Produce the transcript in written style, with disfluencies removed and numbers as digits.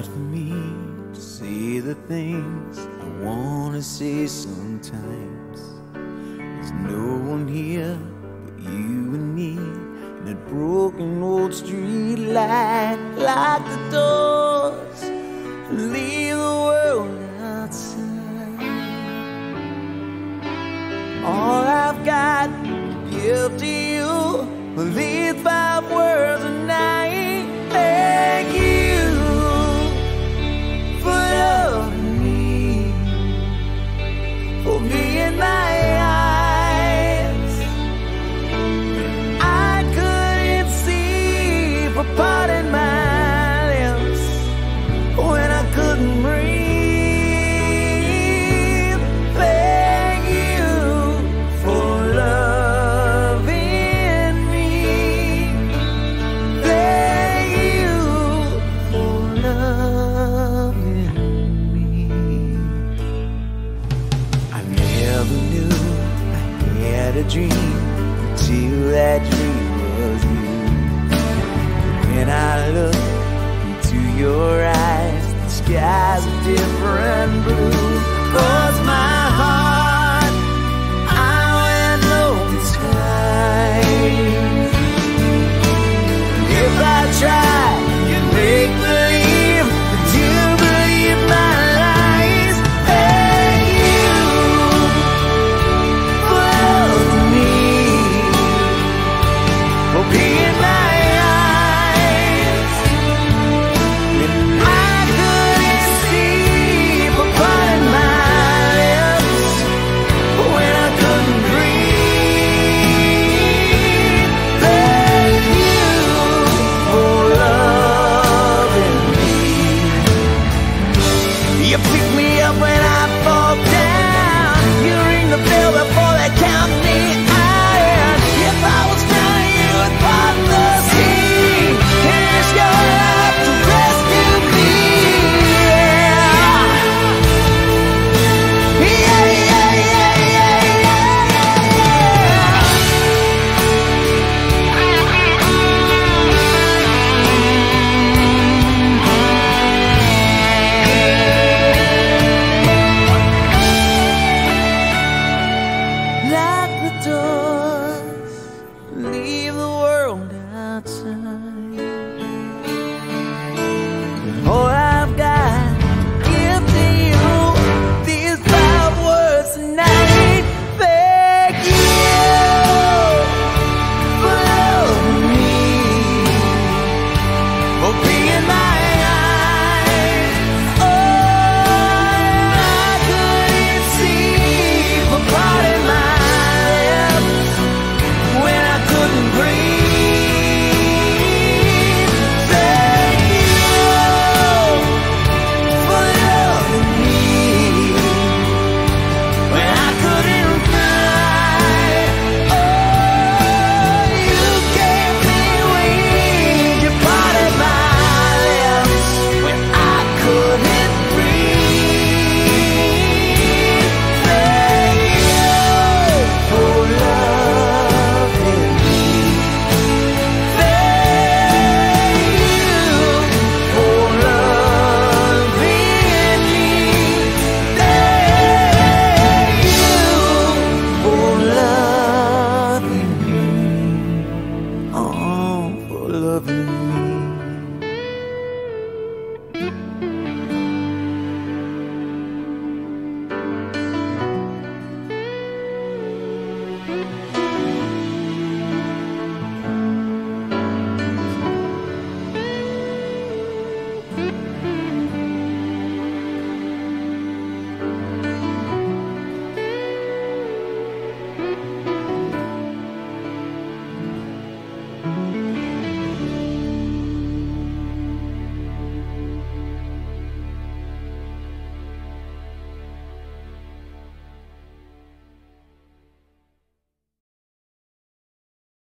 hard for me to say the things I wanna say sometimes. There's no one here but you and me, and that broken old street light. Lock the doors and leave the world outside. All I've got to give to you are these 5 words a night. Thank you for loving me, for being my eyes. I couldn't see for parting my lips when I couldn't breathe. Thank you for loving me. Thank you for loving me. I never knew I had a dream until that dream was you. When I look into your eyes, the sky's a different blue. Oh,